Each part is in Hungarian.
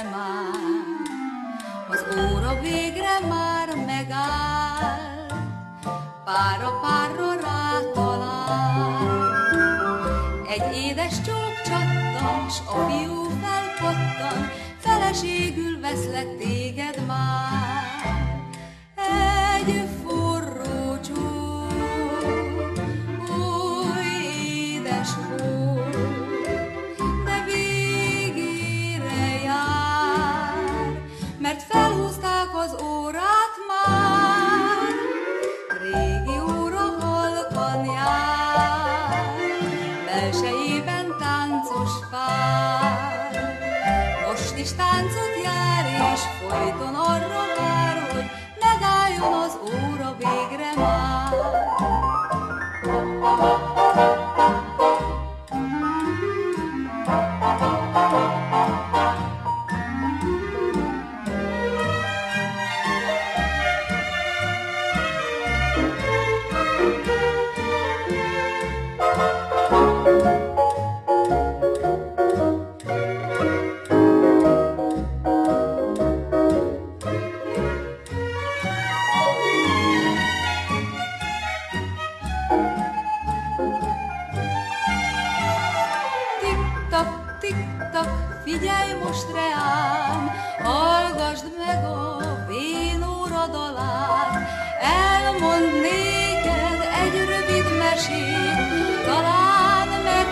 már, az óra végre már megáll, pár a párra rátalál. Egy édes csók csattan, s a fiú felpattan, feleségül veszlek téged már. Egy forró csók, ó, édes volt, de végére jár, mert felhúzták az órát már, régi óra halkan jár, belsejében táncos pár. Most is táncot jár, és folyton arra vár, hogy megálljon az óra végre már. Tik-tak, figyelj most reám, hallgasd meg a vén óra dalát. Elmond néked egy rövid mesét, talán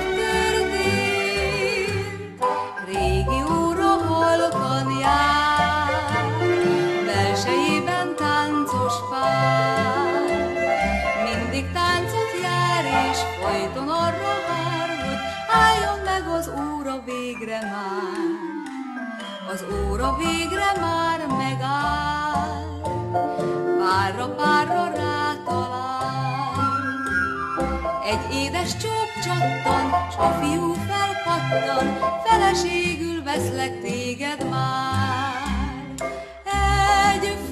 megtörtént. Régi óra halkan jár, belsejében táncos pár. Mindig táncot jár, és folyton arra vár, hogy álljon meg az óra végre már. Az óra végre már megáll, párra rátalál. Egy édes csók csattan, s a fiú felpattan, feleségül veszlek téged már. Egy